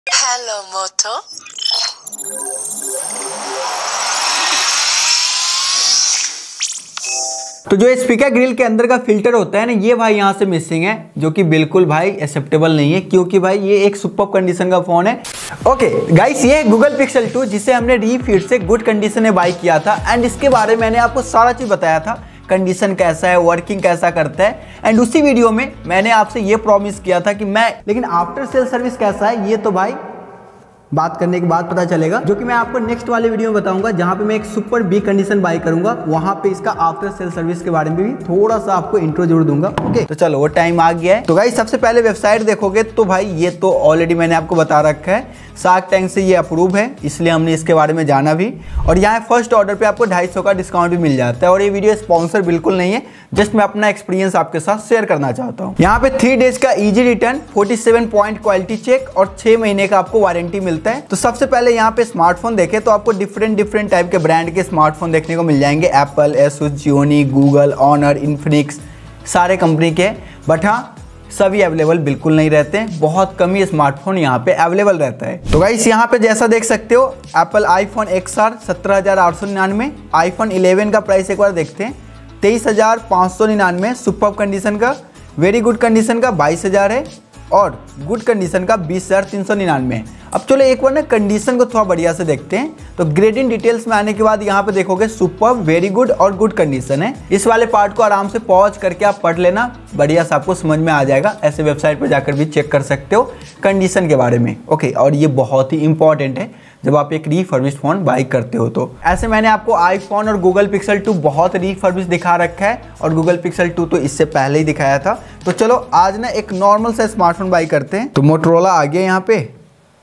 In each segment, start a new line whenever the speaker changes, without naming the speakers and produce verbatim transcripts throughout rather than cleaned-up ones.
Hello मोटो।
तो जो speaker grill के अंदर का फिल्टर होता है ना, ये भाई यहाँ से मिसिंग है, जो कि बिल्कुल भाई एक्सेप्टेबल नहीं है, क्योंकि भाई ये एक सुपर कंडीशन का फोन है। ओके गाइस, ये गूगल पिक्सल टू जिसे हमने रीफिट से गुड कंडीशन में बाई किया था, एंड इसके बारे में मैंने आपको सारा चीज बताया था, कंडीशन कैसा है, वर्किंग कैसा करता है। एंड उसी वीडियो में मैंने आपसे ये प्रॉमिस किया था कि मैं, लेकिन आफ्टर सेल सर्विस कैसा है ये तो भाई बात करने के बाद पता चलेगा, जो कि मैं आपको नेक्स्ट वाले वीडियो में बताऊंगा, जहां पे मैं एक सुपर बी कंडीशन बाई करूंगा, वहां पे इसका आफ्टर सेल सर्विस के बारे में भी थोड़ा सा आपको इंट्रो जोड़ दूंगा। ओके, तो चलो वो टाइम आ गया है। तो गाइस, सबसे पहले वेबसाइट देखोगे तो भाई ये तो ऑलरेडी मैंने आपको बता रखा है, शार्क टैंक से ये अप्रूव है, इसलिए हमने इसके बारे में जाना भी। और यहाँ फर्स्ट ऑर्डर पे आपको ढाई सौ का डिस्काउंट भी मिल जाता है। और ये वीडियो स्पॉन्सर बिल्कुल नहीं है, जस्ट मैं अपना एक्सपीरियंस आपके साथ शेयर करना चाहता हूँ। यहाँ पे थ्री डेज का इजी रिटर्न, सैंतालीस पॉइंट क्वालिटी चेक और छह महीने का आपको वारंटी मिलता है। तो सबसे पहले यहाँ पे स्मार्टफोन देखे तो आपको डिफरेंट डिफरेंट टाइप के ब्रांड के स्मार्टफोन देखने को मिल जाएंगे। Apple, Asus, Gionee, Google, Honor, Infinix, सारे कंपनी के। बट हाँ, सभी अवेलेबल बिल्कुल नहीं रहते हैं, बहुत कम ही स्मार्टफोन यहाँ पे अवेलेबल रहता है। तो गाइस, यहाँ पे जैसा देख सकते हो, एप्पल आईफोन एक्स आर सत्रह हजार आठ सौ निन्यानवे, आईफोन इलेवन का प्राइस एक बार देखते हैं, तेईस हजार पाँच सौ निन्यानवे, सुपर कंडीशन का, वेरी गुड कंडीशन का बाईस हजार है, और गुड कंडीशन का बीस हजार तीन सौ निन्यानवे है। अब चलो एक बार ना कंडीशन को थोड़ा बढ़िया से देखते हैं। तो ग्रेडिंग डिटेल्स में आने के बाद यहाँ पे देखोगे सुपर, वेरी गुड और गुड कंडीशन है। इस वाले पार्ट को आराम से पॉज करके आप पढ़ लेना, बढ़िया से आपको समझ में आ जाएगा। ऐसे वेबसाइट पर जाकर भी चेक कर सकते हो कंडीशन के बारे में। ओके, और ये बहुत ही इंपॉर्टेंट है जब आप एक रीफर्बिश्ड फोन बाई करते हो। तो ऐसे मैंने आपको आईफोन और गूगल पिक्सल टू बहुत रीफर्बिश्ड दिखा रखा है, और गूगल पिक्सल टू तो इससे पहले ही दिखाया था। तो चलो आज ना एक नॉर्मल सा स्मार्टफोन बाई करते हैं। तो मोटोरोला आ गया यहाँ पे।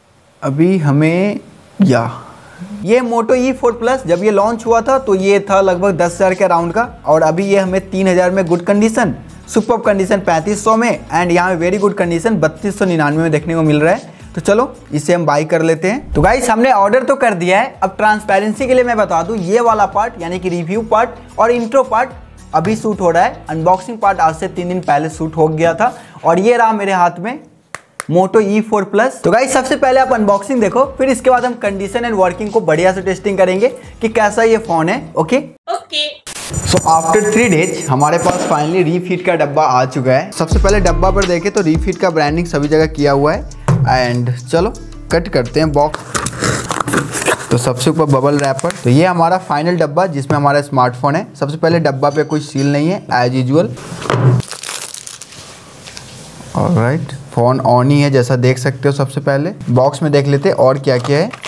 अभी हमें या ये मोटो ई फोर प्लस जब ये लॉन्च हुआ था तो ये था लगभग दस हज़ार के अराउंड का, और अभी ये हमें तीन हज़ार में गुड कंडीशन, सुपर कंडीशन पैंतीस सौ में, एंड यहाँ वेरी गुड कंडीशन बत्तीस सौ निन्यानवे में देखने को मिल रहा है। तो चलो इसे हम बाई कर लेते हैं। तो गाइस, हमने ऑर्डर तो कर दिया है। अब ट्रांसपेरेंसी के लिए मैं बता दूं, ये वाला पार्ट यानी कि रिव्यू पार्ट और इंट्रो पार्ट अभी शूट हो रहा है। अनबॉक्सिंग पार्ट आज से तीन दिन पहले शूट हो गया था, और ये रहा मेरे हाथ में मोटो ई फोर प्लस। तो गाइस, सबसे पहले आप अनबॉक्सिंग देखो, फिर इसके बाद हम कंडीशन एंड वर्किंग को बढ़िया से टेस्टिंग करेंगे कि कैसा ये फोन है। Okay
okay.
So after three days हमारे पास फाइनली रीफिट का डब्बा आ चुका है। सबसे पहले डब्बा पर देखें तो रीफिट का ब्रांडिंग सभी जगह किया हुआ है। एंड चलो कट करते हैं बॉक्स। तो सबसे ऊपर बबल रैपर। तो ये हमारा फाइनल डब्बा जिसमें हमारा स्मार्टफोन है। सबसे पहले डब्बा पे कोई सील नहीं है as usual. Alright, phone on ही है जैसा देख सकते हो। सबसे पहले बॉक्स में देख लेते हैं और क्या क्या है।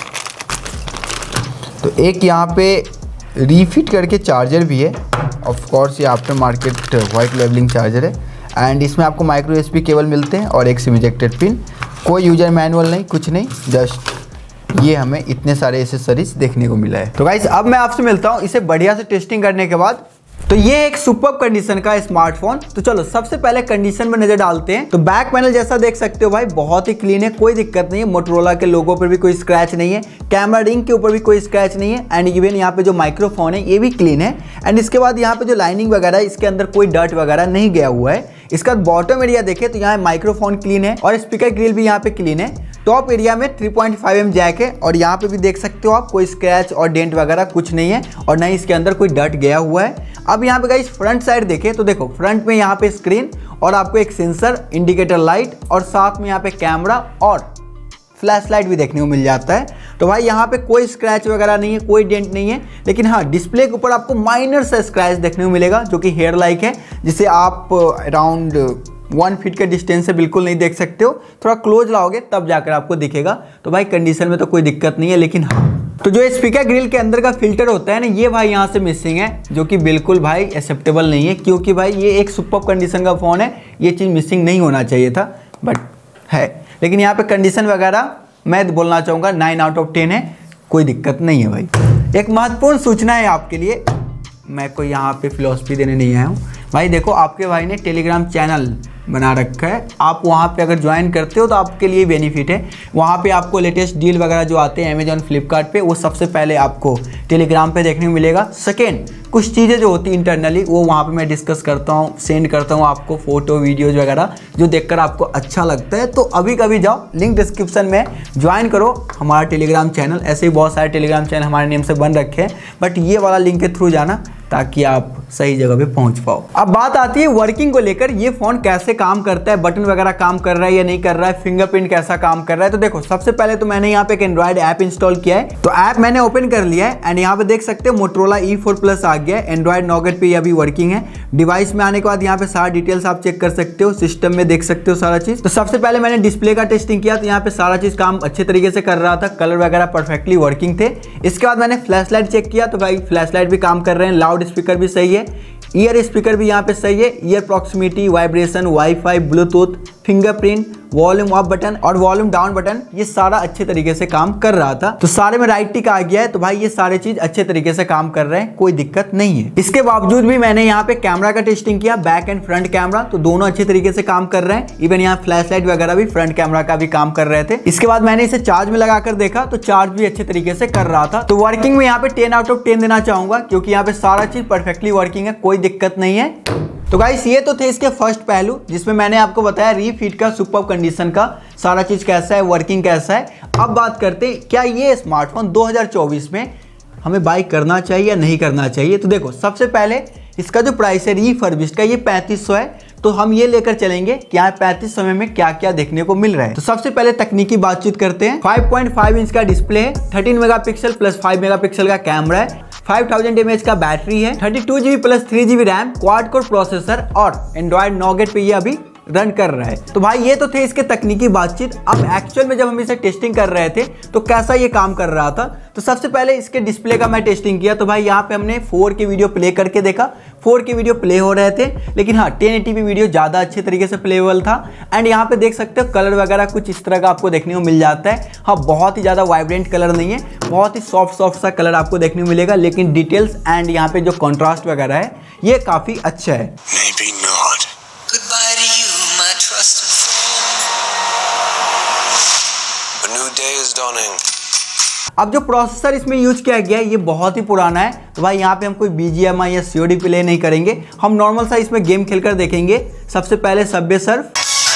तो एक यहाँ पे रीफिट करके चार्जर भी है। ऑफ कोर्स ये aftermarket white labelling charger है। एंड इसमें आपको माइक्रो यूएसबी केबल मिलते हैं और एक सिम इजेक्टेड पिन। कोई यूजर मैनुअल नहीं, कुछ नहीं, जस्ट ये हमें इतने सारे एसेसरीज देखने को मिला है। तो गाइस, अब मैं आपसे मिलता हूँ इसे बढ़िया से टेस्टिंग करने के बाद। तो ये एक सुपर कंडीशन का स्मार्टफोन। तो चलो सबसे पहले कंडीशन में नजर डालते हैं। तो बैक पैनल जैसा देख सकते हो भाई, बहुत ही क्लीन है, कोई दिक्कत नहीं है। मोटोरोला के लोगो पर भी कोई स्क्रैच नहीं है, कैमरा रिंग के ऊपर भी कोई स्क्रैच नहीं है, एंड इवन यहाँ पे जो माइक्रोफोन है ये भी क्लीन है। एंड इसके बाद यहाँ पे जो लाइनिंग वगैरह है, इसके अंदर कोई डर्ट वगैरह नहीं गया हुआ है। इसका बॉटम एरिया देखे तो यहाँ माइक्रोफोन क्लीन है, और स्पीकर ग्रिल भी यहाँ पे क्लीन है। टॉप एरिया में three point five M jack है, और यहाँ पे भी देख सकते हो आप कोई स्क्रैच और डेंट वगैरह कुछ नहीं है, और ना ही इसके अंदर कोई डर्ट गया हुआ है। अब यहाँ पे गाइस फ्रंट साइड देखें तो देखो, फ्रंट में यहाँ पे स्क्रीन और आपको एक सेंसर, इंडिकेटर लाइट, और साथ में यहाँ पे कैमरा और फ्लैश लाइट भी देखने को मिल जाता है। तो भाई यहाँ पे कोई स्क्रैच वगैरह नहीं है, कोई डेंट नहीं है। लेकिन हाँ, डिस्प्ले के ऊपर आपको माइनर सा स्क्रैच देखने को मिलेगा, जो कि हेयर लाइक है, जिसे आप अराउंड वन फीट के डिस्टेंस से बिल्कुल नहीं देख सकते हो। थोड़ा क्लोज लाओगे तब जाकर आपको दिखेगा। तो भाई कंडीशन में तो कोई दिक्कत नहीं है। लेकिन हाँ, तो जो स्पीकर ग्रिल के अंदर का फिल्टर होता है ना, ये भाई यहाँ से मिसिंग है, जो कि बिल्कुल भाई एक्सेप्टेबल नहीं है, क्योंकि भाई ये एक सुपर कंडीशन का फ़ोन है, ये चीज़ मिसिंग नहीं होना चाहिए था, बट है। लेकिन यहाँ पे कंडीशन वगैरह मैं बोलना चाहूँगा नाइन आउट ऑफ टेन है, कोई दिक्कत नहीं है भाई। एक महत्वपूर्ण सूचना है आपके लिए, मैं कोई यहाँ पे फिलॉसफी देने नहीं आया हूँ भाई। देखो, आपके भाई ने टेलीग्राम चैनल बना रखा है, आप वहाँ पे अगर ज्वाइन करते हो तो आपके लिए बेनिफिट है। वहाँ पे आपको लेटेस्ट डील वगैरह जो आते हैं अमेजॉन, फ्लिपकार्ट पे, वो सबसे पहले आपको टेलीग्राम पे देखने को मिलेगा। सेकेंड, कुछ चीज़ें जो होती है इंटरनली वो वहाँ पे मैं डिस्कस करता हूँ, सेंड करता हूँ आपको फोटो वीडियोज़ वगैरह जो देखकर आपको अच्छा लगता है। तो अभी कभी जाओ, लिंक डिस्क्रिप्शन में ज्वाइन करो हमारा टेलीग्राम चैनल। ऐसे ही बहुत सारे टेलीग्राम चैनल हमारे नेम से बन रखे हैं, बट ये वाला लिंक के थ्रू जाना ताकि आप सही जगह पे पहुंच पाओ। अब बात आती है वर्किंग को लेकर, ये फोन कैसे काम करता है, बटन वगैरह काम कर रहा है या नहीं कर रहा है, फिंगरप्रिंट कैसा काम कर रहा है। तो देखो सबसे पहले तो मैंने यहाँ पे एक एंड्रॉइड ऐप इंस्टॉल किया है, तो ऐप मैंने ओपन कर लिया है एंड यहाँ पे देख सकते हो मोटरोला ई फोर प्लस आ गया है। एंड्रॉइड नौगट पे अभी वर्किंग है। डिवाइस में आने के बाद यहाँ पे सारा डिटेल्स आप चेक कर सकते हो, सिस्टम में देख सकते हो सारा चीज। तो सबसे पहले मैंने डिस्प्ले का टेस्टिंग किया, तो यहाँ पे सारा चीज काम अच्छे तरीके से कर रहा था, कलर वगैरह परफेक्टली वर्किंग थे। इसके बाद मैंने फ्लैश लाइट चेक किया, तो भाई फ्लैश लाइट भी काम कर रहे हैं, लाउड स्पीकर भी सही है, ईयर स्पीकर भी यहाँ पे सही है, ear proximity, vibration, WiFi, Bluetooth, fingerprint, volume up button और वॉल्यूम डाउन बटन, ये सारा अच्छे तरीके से काम कर रहा था। तो सारे में राइट टिक आ गया है, तो भाई ये सारे चीज अच्छे तरीके से काम कर रहे हैं, कोई दिक्कत नहीं है। इसके बावजूद भी मैंने यहाँ पे कैमरा का टेस्टिंग किया, बैक एंड फ्रंट कैमरा, तो दोनों अच्छे तरीके से काम कर रहे हैं। इवन यहाँ फ्लैश लाइट वगैरह भी फ्रंट कैमरा का भी काम कर रहे थे। इसके बाद मैंने इसे चार्ज में लगाकर देखा, तो चार्ज भी अच्छे तरीके से कर रहा था। तो वर्किंग में यहाँ पे टेन आउट ऑफ टेन देना चाहूंगा, क्योंकि यहाँ पे सारा चीज परफेक्टली वर्किंग है, कोई दिक्कत नहीं है। तो गाइस ये तो थे इसके फर्स्ट पहलू, जिसमें मैंने आपको बताया रीफिट का, सुपर्ब कंडीशन का, सारा चीज कैसा है, वर्किंग कैसा है। अब बात करते हैं क्या ये स्मार्टफोन दो हज़ार चौबीस में हमें बाई करना चाहिए या नहीं करना चाहिए। तो देखो सबसे पहले इसका जो प्राइस है रीफर्बिश्ड का, ये पैंतीस सौ है। तो हम ये लेकर चलेंगे कि यहाँ पैंतीस सौ में क्या क्या देखने को मिल रहा है। तो सबसे पहले तकनीकी बातचीत करते हैं। फाइव पॉइंट फाइव इंच का डिस्प्ले है, thirteen megapixel plus five megapixel का कैमरा है, फाइव थाउजेंड एमएएच का बैटरी है, thirty two GB plus three GB RAM, quad core processor और एंड्रॉइड नौगट पे ये अभी रन कर रहा है। तो भाई ये तो थे इसके तकनीकी बातचीत। अब एक्चुअल में जब हम इसे टेस्टिंग कर रहे थे तो कैसा ये काम कर रहा था। तो सबसे पहले इसके डिस्प्ले का मैं टेस्टिंग किया, तो भाई यहाँ पे हमने फोर की वीडियो प्ले करके देखा, फोर की वीडियो प्ले हो रहे थे, लेकिन हाँ टेन एटी पी वीडियो ज़्यादा अच्छे तरीके से प्लेबल था। एंड यहाँ पे देख सकते हो कलर वगैरह कुछ इस तरह का आपको देखने को मिल जाता है। हाँ बहुत ही ज़्यादा वाइब्रेंट कलर नहीं है, बहुत ही सॉफ्ट सॉफ्ट सा कलर आपको देखने को मिलेगा, लेकिन डिटेल्स एंड यहाँ पे जो कॉन्ट्रास्ट वगैरह है ये काफ़ी अच्छा है। अब जो प्रोसेसर इसमें यूज किया गया है ये बहुत ही पुराना है। तो भाई यहाँ पे हम कोई बीजीएमआई या सीओडी प्ले नहीं करेंगे, हम नॉर्मल सा इसमें गेम खेलकर देखेंगे। सबसे पहले सबवे सर्फ,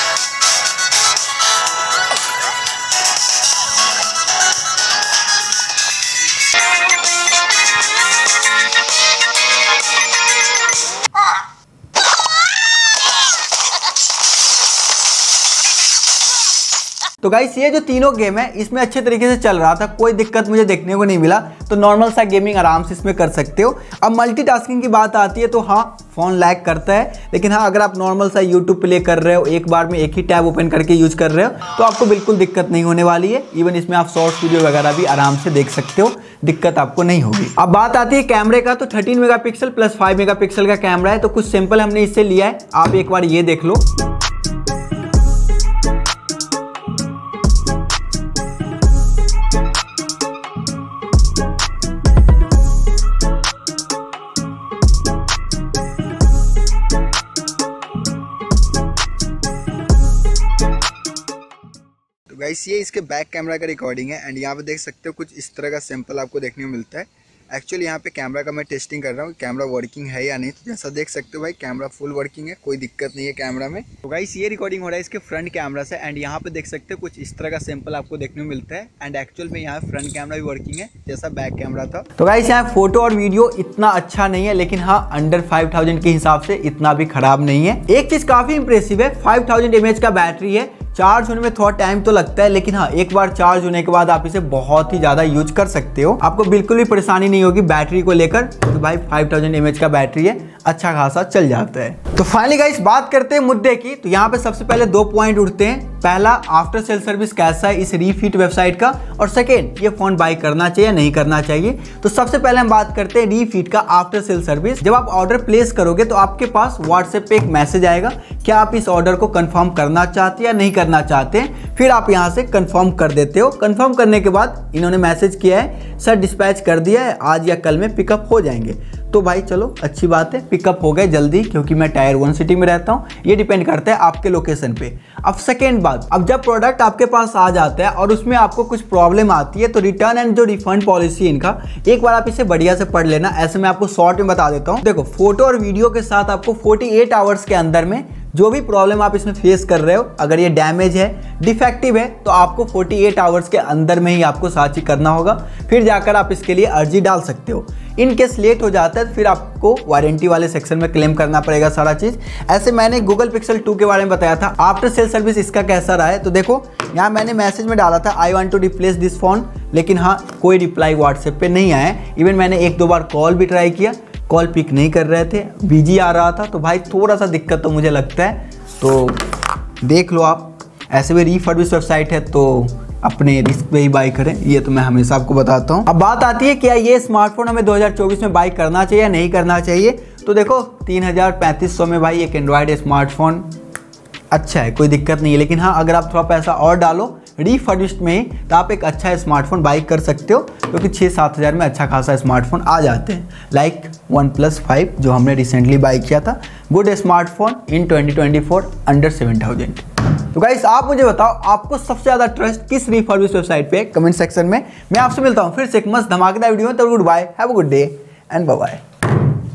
तो गाइस ये जो तीनों गेम है इसमें अच्छे तरीके से चल रहा था, कोई दिक्कत मुझे देखने को नहीं मिला। तो नॉर्मल सा गेमिंग आराम से इसमें कर सकते हो। अब मल्टीटास्किंग की बात आती है तो हाँ फ़ोन लैग करता है, लेकिन हाँ अगर आप नॉर्मल सा यूट्यूब प्ले कर रहे हो, एक बार में एक ही टैब ओपन करके यूज कर रहे हो, तो आपको बिल्कुल दिक्कत नहीं होने वाली है। इवन इसमें आप शॉर्ट्स वीडियो वगैरह भी आराम से देख सकते हो, दिक्कत आपको नहीं होगी। अब बात आती है कैमरे का, तो thirteen megapixel plus five megapixel का कैमरा है। तो कुछ सिंपल हमने इससे लिया है, आप एक बार ये देख लो।
तो गाइस ये इसके बैक कैमरा का रिकॉर्डिंग है एंड यहाँ पे देख सकते हो कुछ इस तरह का सैंपल आपको देखने को मिलता है। एक्चुअली यहाँ पे कैमरा का मैं टेस्टिंग कर रहा हूँ कैमरा वर्किंग है या नहीं। तो जैसा देख सकते हो भाई कैमरा फुल वर्किंग है, कोई दिक्कत नहीं है कैमरा में। तो गाइस ये रिकॉर्डिंग हो रहा है इसके फ्रंट कैमरा से एंड यहाँ पे देख सकते हो कुछ इस तरह का सैंपल आपको देखने को मिलता है। एंड एक्चुअल में यहाँ फ्रंट कैमरा भी वर्किंग है जैसा बैक कैमरा था।
तो गाइस यहाँ फोटो और वीडियो इतना अच्छा नहीं है, लेकिन हाँ अंडर फाइव थाउजेंड के हिसाब से इतना भी खराब नहीं है। एक चीज काफी इंप्रेसिव है, फाइव थाउजेंड एमएएच का बैटरी है। चार्ज होने में थोड़ा टाइम तो लगता है, लेकिन हाँ एक बार चार्ज होने के बाद आप इसे बहुत ही ज्यादा यूज कर सकते हो, आपको बिल्कुल भी परेशानी नहीं होगी बैटरी को लेकर। तो भाई फाइव थाउजेंड एमएएच का बैटरी है, अच्छा खासा चल जाता है। तो फाइनली गाइस बात करते हैं मुद्दे की। तो यहाँ पे सबसे पहले दो पॉइंट उठते हैं, पहला आफ्टर सेल सर्विस कैसा है इस रीफिट वेबसाइट का, और सेकेंड ये फोन बाई करना चाहिए नहीं करना चाहिए। तो सबसे पहले हम बात करते हैं रीफिट का आफ्टर सेल सर्विस। जब आप ऑर्डर प्लेस करोगे तो आपके पास व्हाट्सएप पे एक मैसेज आएगा, क्या आप इस ऑर्डर को कंफर्म करना चाहते हैं या नहीं करना चाहते हैं। फिर आप यहाँ से कंफर्म कर देते हो। कंफर्म करने के बाद इन्होंने मैसेज किया है सर डिस्पैच कर दिया है, आज या कल में पिकअप हो जाएंगे। तो भाई चलो अच्छी बात है, पिकअप हो गए जल्दी, क्योंकि मैं टायर वन सिटी में रहता हूँ। ये डिपेंड करता है आपके लोकेशन पे। अब सेकेंड बात, अब जब प्रोडक्ट आपके पास आ जाता है और उसमें आपको कुछ प्रॉब्लम आती है तो रिटर्न एंड जो रिफंड पॉलिसी इनका, एक बार आप इसे बढ़िया से पढ़ लेना। ऐसे मैं आपको शॉर्ट में बता देता हूँ। देखो, फोटो और वीडियो के साथ आपको अड़तालीस आवर्स के अंदर में जो भी प्रॉब्लम आप इसमें फेस कर रहे हो, अगर ये डैमेज है, डिफेक्टिव है, तो आपको अड़तालीस आवर्स के अंदर में ही आपको साथ ही करना होगा। फिर जाकर आप इसके लिए अर्जी डाल सकते हो। इन केस लेट हो जाता है तो फिर आपको वारंटी वाले सेक्शन में क्लेम करना पड़ेगा सारा चीज़। ऐसे मैंने गूगल पिक्सल टू के बारे में बताया था। आफ्टर सेल सर्विस इसका कैसा रहा है, तो देखो यहाँ मैंने मैसेज में डाला था I want to replace this phone, लेकिन हाँ कोई रिप्लाई व्हाट्सएप पे नहीं आया। इवन मैंने एक दो बार कॉल भी ट्राई किया, कॉल पिक नहीं कर रहे थे, बिजी आ रहा था। तो भाई थोड़ा सा दिक्कत तो मुझे लगता है, तो देख लो आप। ऐसे भी रीफर्बिश वेबसाइट है तो अपने रिस्क पे ही बाई करें, ये तो मैं हमेशा आपको बताता हूँ। अब बात आती है क्या ये स्मार्टफोन हमें दो हज़ार चौबीस में बाई करना चाहिए या नहीं करना चाहिए। तो देखो तीन हज़ार पैंतीस सौ में भाई एक एंड्रॉयड स्मार्टफोन अच्छा है, कोई दिक्कत नहीं है। लेकिन हाँ, अगर आप थोड़ा पैसा और डालो रीफर्बिश्ड में तो आप एक अच्छा स्मार्टफोन बाई कर सकते हो, क्योंकि छः सात हज़ार में अच्छा खासा स्मार्टफोन आ जाते हैं। लाइक वन प्लस फाइव जो हमने रिसेंटली बाई किया था, good smartphone in twenty twenty four under seven thousand. तो गाइस आप मुझे बताओ आपको सबसे ज़्यादा ट्रस्ट किस रीफर्बिश्ड वेबसाइट पे, कमेंट सेक्शन में। मैं आपसे मिलता हूँ फिर से एक मस्त धमाकेदार वीडियो में। तो good bye, have a good day and bye bye.